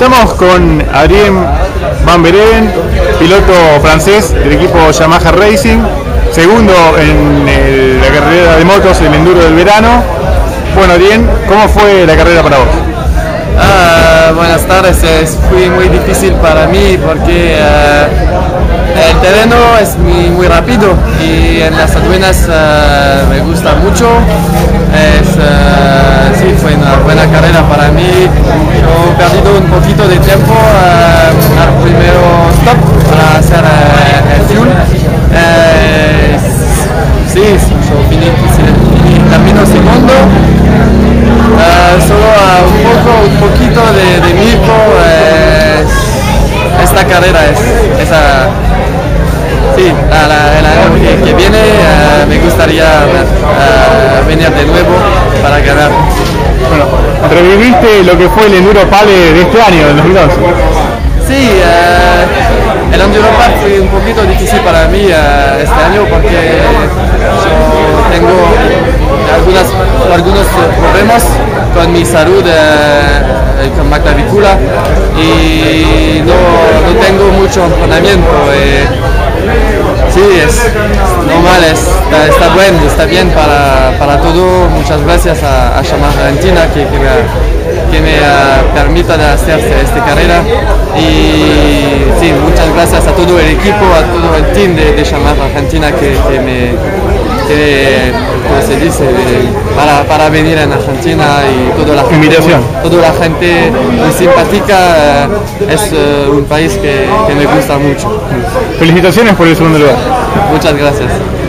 Estamos con Adrien Van Beeren, piloto francés del equipo Yamaha Racing, segundo en la carrera de motos, el enduro del verano. Bueno, Adrien, ¿cómo fue la carrera para vos? Buenas tardes, fue muy difícil para mí porque el terreno es muy rápido y en las aduanas me gusta mucho. Sí, fue una buena carrera para mí. Yo he perdido un poquito de tiempo al primero stop para hacer el fuel. Sí, yo termino segundo. Solo un poquito de Mirko. Esta carrera sí, el año que viene me gustaría venir de nuevo para ganar. Bueno, reviviste lo que fue el Enduro Pale de este año, del 2011. Sí, el Enduro Pale fue un poquito difícil para mí este año porque yo tengo algunos problemas con mi salud, con la clavícula, y no tengo mucho entrenamiento. Sí, es normal, está bueno, está bien para todo. Muchas gracias a Yamaha Argentina que me permita de hacer esta carrera, y sí, muchas gracias a todo el equipo, a todo el team de Yamaha Argentina que ¿cómo se dice? Para venir en Argentina, y toda la gente muy simpática. Es un país que me gusta mucho. Felicitaciones por el segundo lugar. Muchas gracias.